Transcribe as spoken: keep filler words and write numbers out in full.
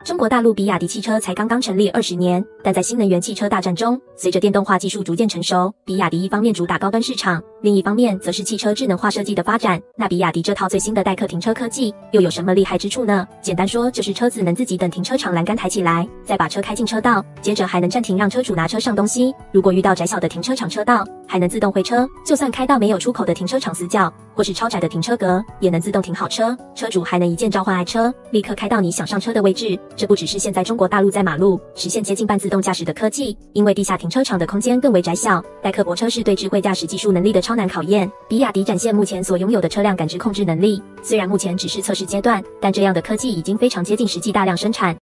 中国大陆比亚迪汽车才刚刚成立二十年，但在新能源汽车大战中，随着电动化技术逐渐成熟，比亚迪一方面主打高端市场，另一方面则是汽车智能化设计的发展。那比亚迪这套最新的代客停车科技又有什么厉害之处呢？简单说，就是车子能自己等停车场栏杆抬起来，再把车开进车道，接着还能暂停让车主拿车上东西。如果遇到窄小的停车场车道，还能自动回车，就算开到没有出口的停车场死角，或是超窄的停车格，也能自动停好车，车主还能一键召唤爱车，立刻开到你想上车的位置。这不只是现在中国大陆在马路实现接近半自动驾驶的科技，因为地下停车场的空间更为窄小，代客泊车是对智慧驾驶技术能力的超难考验。比亚迪展现目前所拥有的车辆感知控制能力，虽然目前只是测试阶段，但这样的科技已经非常接近实际大量生产。